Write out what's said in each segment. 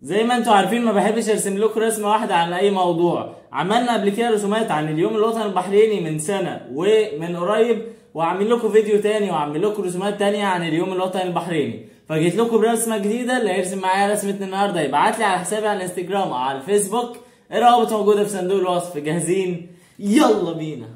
زي ما انتوا عارفين ما بحبش ارسم لكم رسمه واحده عن اي موضوع. عملنا قبل كده رسومات عن اليوم الوطني البحريني من سنه ومن قريب، وعامل لكم فيديو تاني وعامل لكم رسومات تانية عن اليوم الوطني البحريني. فجيت لكم برسمه جديده. اللي هيرسم معايا رسمه النهارده يبعت لي على حسابي على الانستجرام او على الفيسبوك، الروابط موجوده في صندوق الوصف. جاهزين؟ يلا بينا.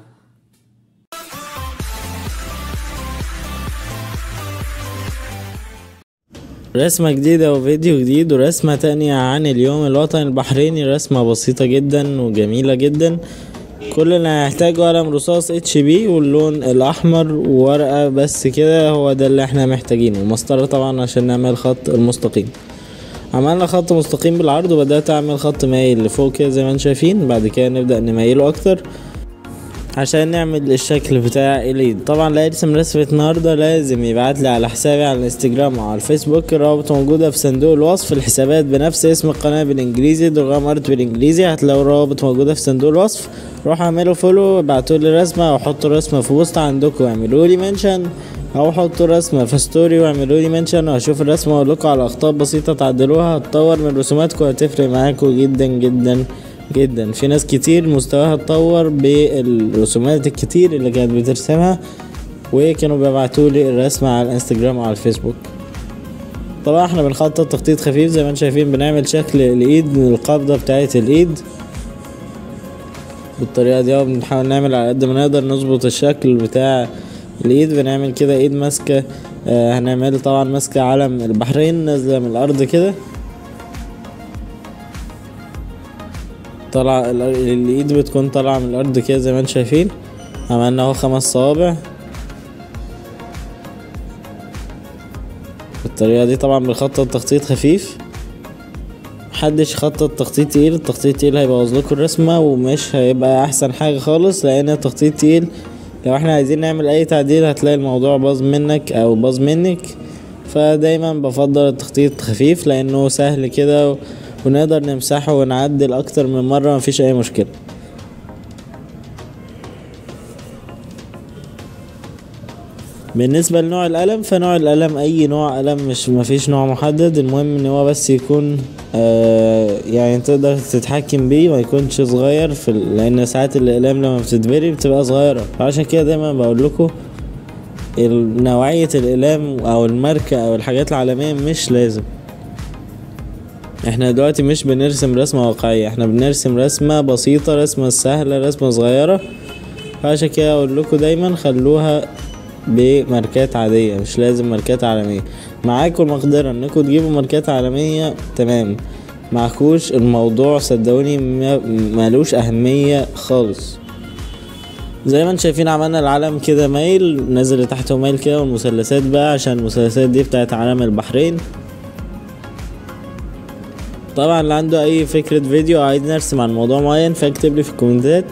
رسمة جديدة وفيديو جديد ورسمة تانية عن اليوم الوطني البحريني. رسمة بسيطة جدا وجميلة جدا. كل اللي هنحتاجه قلم رصاص HB واللون الأحمر وورقة، بس كده هو ده اللي احنا محتاجينه. ومسطرة طبعا عشان نعمل خط المستقيم. عملنا خط مستقيم بالعرض وبدأت أعمل خط مايل لفوق كده زي ما انتم شايفين. بعد كده نبدأ نميله أكتر عشان نعمل الشكل بتاع اليد. طبعا اللي هيرسم رسمة النهارده لازم يبعت لي على حسابي على الانستجرام او على الفيسبوك، الروابط موجوده في صندوق الوصف. الحسابات بنفس اسم القناه بالانجليزي، درغام ارت بالانجليزي، هتلاقوا الروابط موجوده في صندوق الوصف. روحوا اعملوا فولو، ابعتوا لي رسمه او حطوا رسمه في بوست عندكم واعملوا لي منشن، او حطوا رسمه في ستوري واعملوا لي منشن، وهشوف الرسمه واقول لكم على اخطاء بسيطه تعدلوها هتطور من رسوماتكم، هتفرق معاكم جدا جدا جدا. في ناس كتير مستواها اتطور بالرسومات الكتير اللي كانت بترسمها، وكانوا بيبعتوا لي الرسمه على الانستجرام وعلى الفيسبوك. طبعا احنا بنخطط تخطيط خفيف زي ما انتم شايفين. بنعمل شكل الايد من القبضه بتاعه الايد بالطريقه دي، وبنحاول نعمل على قد ما نقدر نظبط الشكل بتاع الايد. بنعمل كده ايد ماسكه، هنعمل طبعا ماسكه علم البحرين نازله من الارض كده، طلع الايد بتكون طالعه من الارض كده زي ما انتم شايفين. عملنا اهو 5 صوابع بالطريقه دي. طبعا بنخطط تخطيط خفيف، محدش يخطط تخطيط تقيل. التخطيط تقيل هيبوظ لكم الرسمه ومش هيبقى احسن حاجه خالص، لان التخطيط تقيل لو احنا عايزين نعمل اي تعديل هتلاقي الموضوع باظ منك او باظ منك. فدايما بفضل التخطيط خفيف لانه سهل كده ونقدر نمسحه ونعدل اكتر من مرة، مفيش اي مشكلة. بالنسبة لنوع القلم، فنوع القلم اي نوع قلم، مفيش نوع محدد. المهم ان هو بس يكون يعني تقدر تتحكم بيه، ما يكونش صغير لان ساعات الاقلام لما بتتبري بتبقى صغيرة. فعشان كده دايما بقول لكم نوعية الاقلام او الماركة او الحاجات العالمية مش لازم. احنا دلوقتي مش بنرسم رسمة واقعية، احنا بنرسم رسمة بسيطة، رسمة سهلة، رسمة صغيرة. فعشان كده اقول لكم دايما خلوها بماركات عادية، مش لازم ماركات عالمية. معاكم المقدرة انكم تجيبوا ماركات عالمية تمام، معكوش الموضوع صدقوني مالوش اهمية خالص. زي ما انتم شايفين عملنا العلم كده مايل نزل تحته مايل كده، والمثلثات بقى عشان المثلثات دي بتاعت علم البحرين. طبعا اللي عنده اي فكرة فيديو عايز نرسم عن موضوع معين فاكتب لي في الكومنتات.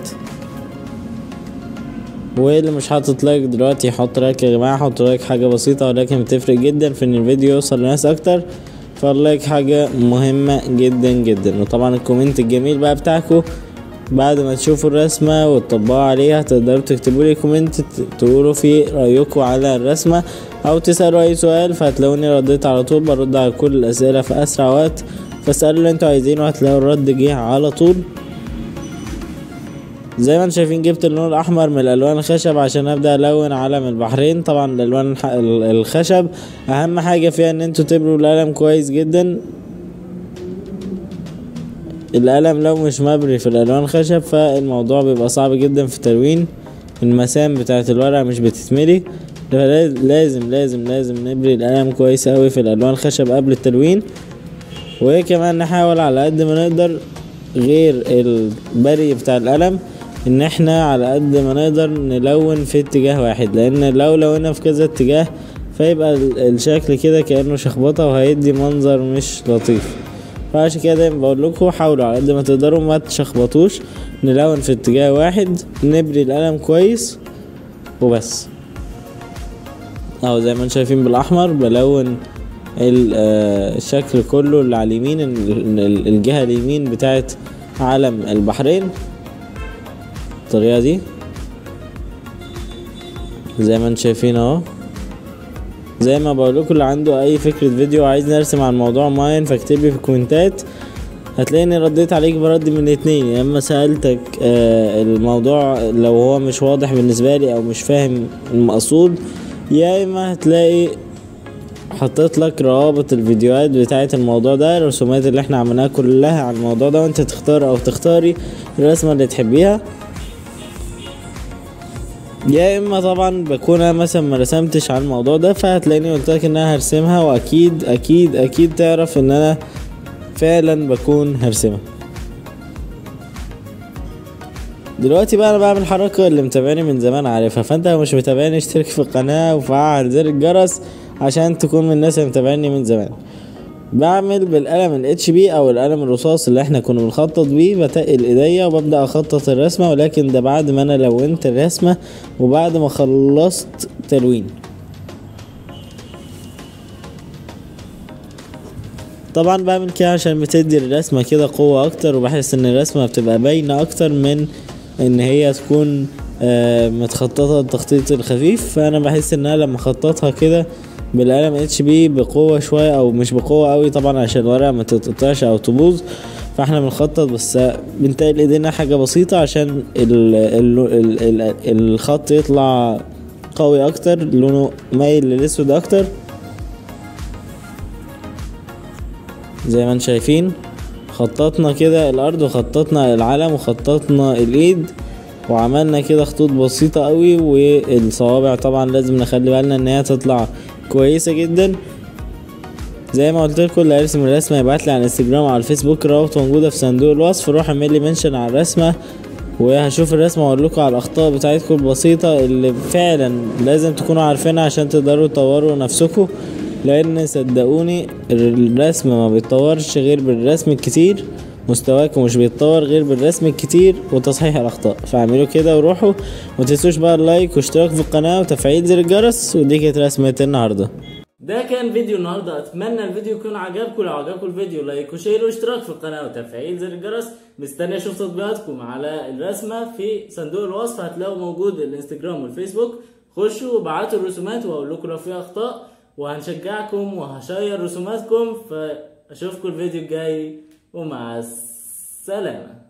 واللي مش حاطط لايك دلوقتي يحط لايك يا جماعة. حط لايك حاجة بسيطة ولكن بتفرق جدا في ان الفيديو يوصل لناس اكتر، فاللايك حاجة مهمة جدا جدا. وطبعا الكومنت الجميل بقى بتاعكم بعد ما تشوفوا الرسمة وتطبقوا عليها تقدروا تكتبوا لي كومنت تقولوا فيه رأيكم على الرسمة او تسألوا اي سؤال، فهتلاقوني رديت على طول. برد على كل الاسئلة في اسرع وقت، فاسألوا اللي انتوا عايزينه وهتلاقوا الرد جه على طول. زي ما انتم شايفين جبت اللون الاحمر من الالوان الخشب عشان ابدا الون علم البحرين. طبعا الالوان الخشب اهم حاجه فيها ان انتوا تبروا القلم كويس جدا. القلم لو مش مبري في الالوان الخشب فالموضوع بيبقى صعب جدا في التلوين، المسام بتاعه الورقه مش بتتملي. لازم لازم لازم نبري القلم كويس اوي في الالوان الخشب قبل التلوين. وكمان نحاول على قد ما نقدر غير البري بتاع القلم ان احنا على قد ما نقدر نلون في اتجاه واحد، لان لو لونا في كذا اتجاه فيبقى الشكل كده كأنه شخبطة وهيدي منظر مش لطيف. فعشان كده دايما بقول لكم حاولوا على قد ما تقدروا ما تشخبطوش، نلون في اتجاه واحد، نبري القلم كويس وبس. اهو زي ما انتم شايفين بالاحمر بلون الشكل كله اللي على اليمين، الجهة اليمين بتاعت علم البحرين بالطريقة دي زي ما انتم شايفين اهو. زي ما بقول لكم، اللي عنده اي فكرة فيديو عايز نرسم عن موضوع معين فاكتب لي في الكومنتات، هتلاقيني رديت عليك برد من الاتنين. يا اما سألتك الموضوع لو هو مش واضح بالنسبة لي او مش فاهم المقصود، يا اما هتلاقي حطيت لك روابط الفيديوهات بتاعت الموضوع ده، الرسومات اللي احنا عملناها كلها عن الموضوع ده، وانت تختار او تختاري الرسمة اللي تحبيها. يا اما طبعا بكون انا مثلا ما رسمتش عن الموضوع ده، فهتلاقيني قلت لك ان انا هرسمها، واكيد اكيد اكيد تعرف ان انا فعلا بكون هرسمها. دلوقتي بقى انا بعمل حركة اللي متابعني من زمان عارفها، فانت لو مش متابعني اشترك في القناة وفعل زر الجرس عشان تكون من الناس اللي متابعني من زمان. بعمل بالقلم الاتش بي او القلم الرصاص اللي احنا كنا بنخطط بيه، بتقل ايديا وببدأ اخطط الرسمة، ولكن ده بعد ما انا لونت الرسمة وبعد ما خلصت تلوين. طبعا بعمل كده عشان بتدي الرسمة كده قوة اكتر، وبحس ان الرسمة بتبقى باينة اكتر من ان هي تكون متخططة التخطيط الخفيف. فانا بحس ان انا لما اخططها كده بالقلم اتش بي بقوة شوية او مش بقوة قوي طبعا عشان الورقة ما تتقطعش او تبوظ، فاحنا بنخطط بس بنتقل ايدينا حاجة بسيطة عشان الخط يطلع قوي اكتر، لونه مايل للاسود اكتر. زي ما انتم شايفين خططنا كده الارض وخططنا العلم وخططنا الايد وعملنا كده خطوط بسيطة قوي، والصوابع طبعا لازم نخلي بالنا ان هي تطلع كويسة جدا. زي ما قلت لكم، اللي هيرسم الرسمة يبعت لي على الانستجرام وعلى الفيسبوك، الروابط موجودة في صندوق الوصف. روح اعمل لي منشن على الرسمة وهشوف الرسمة واقول لكم على الاخطاء بتاعتكم البسيطة اللي فعلا لازم تكونوا عارفينها عشان تقدروا تطوروا نفسكم، لان صدقوني الرسم ما بيتطورش غير بالرسم الكتير، مستواكم مش بيتطور غير بالرسم الكتير وتصحيح الاخطاء. فاعملوا كده وروحوا، ومتنسوش بقى اللايك واشتراك في القناة وتفعيل زر الجرس. ودي كانت رسمة النهاردة. ده كان فيديو النهارده، اتمنى الفيديو يكون عجبكم. لو عجبكم الفيديو لايك وشير واشتراك في القناه وتفعيل زر الجرس. مستني اشوف تطبيقاتكم على الرسمه في صندوق الوصف، هتلاقوا موجود الانستجرام والفيسبوك. خشوا وابعتوا الرسومات واقول لكم لو في اخطاء، وهنشجعكم وهشير رسوماتكم. فاشوفكم الفيديو الجاي ومع السلامه.